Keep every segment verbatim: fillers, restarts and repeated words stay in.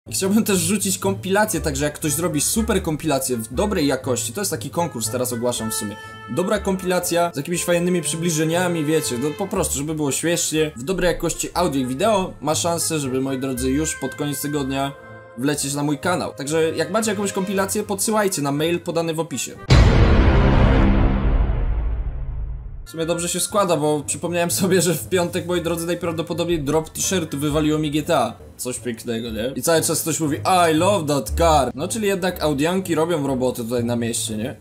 Chciałbym też rzucić kompilację, także jak ktoś zrobi super kompilację w dobrej jakości, to jest taki konkurs, teraz ogłaszam w sumie. Dobra kompilacja z jakimiś fajnymi przybliżeniami, wiecie, no po prostu, żeby było śmiesznie, w dobrej jakości audio i wideo, ma szansę, żeby, moi drodzy, już pod koniec tygodnia wlecieć na mój kanał. Także jak macie jakąś kompilację, podsyłajcie na mail podany w opisie. W sumie dobrze się składa, bo przypomniałem sobie, że w piątek, moi drodzy, najprawdopodobniej drop t-shirtu wywaliło mi G T A. Coś pięknego, nie? I cały czas ktoś mówi I love that car. No czyli jednak audianki robią roboty tutaj na mieście, nie?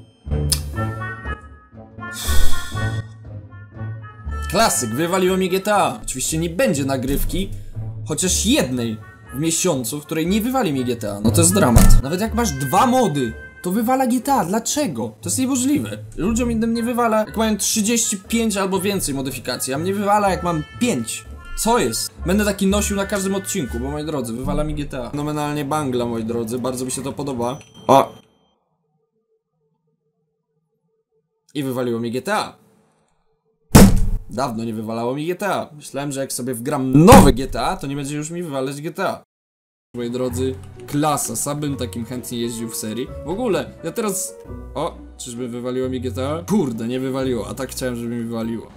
Klasyk, wywaliło mi G T A. Oczywiście nie będzie nagrywki, chociaż jednej w miesiącu, w której nie wywali mi G T A. No to jest dramat. Nawet jak masz dwa mody, to wywala G T A. Dlaczego? To jest niemożliwe. Ludziom innym nie wywala, jak mają trzydzieści pięć albo więcej modyfikacji, a mnie wywala, jak mam pięć. Co jest? Będę taki nosił na każdym odcinku, bo, moi drodzy, wywala mi G T A. Fenomenalnie bangla, moi drodzy, bardzo mi się to podoba. O! I wywaliło mi G T A. Dawno nie wywalało mi G T A. Myślałem, że jak sobie wgram nowe G T A, to nie będzie już mi wywalać G T A. Moi drodzy, klasa, sam bym takim chętnie jeździł w serii. W ogóle, ja teraz... O, czyżby wywaliło mi G T A? Kurde, nie wywaliło, a tak chciałem, żeby mi wywaliło.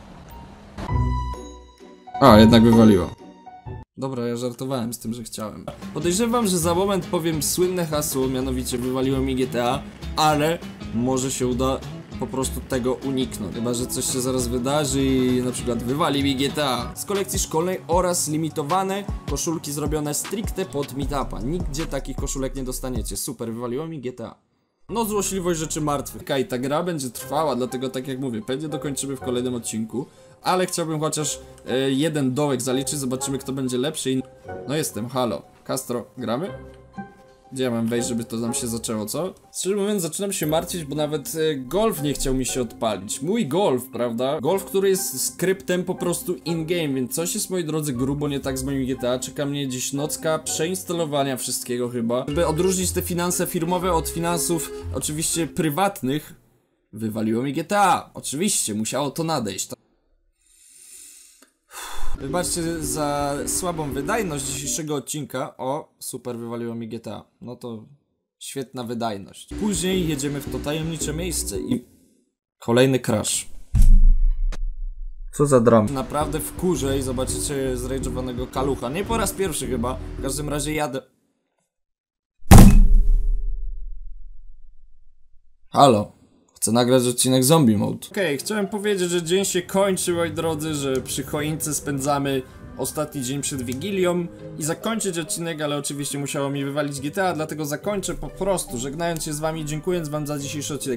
A, jednak wywaliło. Dobra, ja żartowałem z tym, że chciałem. Podejrzewam, że za moment powiem słynne hasło, mianowicie wywaliło mi G T A, ale może się uda po prostu tego uniknąć. Chyba że coś się zaraz wydarzy i na przykład wywali mi G T A. Z kolekcji szkolnej oraz limitowane koszulki zrobione stricte pod meetupa. Nigdzie takich koszulek nie dostaniecie. Super, wywaliło mi G T A. No, złośliwość rzeczy martwych. Okej, ta gra będzie trwała, dlatego tak jak mówię, pewnie dokończymy w kolejnym odcinku. Ale chciałbym chociaż e, jeden dołek zaliczyć, zobaczymy kto będzie lepszy i... No jestem, halo. Castro, gramy? Gdzie ja mam wejść, żeby to nam się zaczęło, co? Szczerze mówiąc, zaczynam się martwić, bo nawet e, golf nie chciał mi się odpalić. Mój golf, prawda? Golf, który jest skryptem po prostu in-game, więc coś jest, moi drodzy, grubo nie tak z moim G T A. Czeka mnie dziś nocka przeinstalowania wszystkiego chyba. Żeby odróżnić te finanse firmowe od finansów oczywiście prywatnych, wywaliło mi G T A. Oczywiście, musiało to nadejść. Wybaczcie za słabą wydajność dzisiejszego odcinka. O, super, wywaliło mi G T A. No to świetna wydajność. Później jedziemy w to tajemnicze miejsce i... Kolejny crash. Co za dram. Naprawdę wkurzę i zobaczycie zrage'owanego kalucha. Nie po raz pierwszy chyba. W każdym razie jadę... Halo. Chcę nagrać odcinek Zombie Mode. Okej, okay, chciałem powiedzieć, że dzień się kończy, moi drodzy, że przy choince spędzamy ostatni dzień przed Wigilią i zakończyć odcinek, ale oczywiście musiało mi wywalić G T A, dlatego zakończę po prostu, żegnając się z wami, dziękując wam za dzisiejszy odcinek.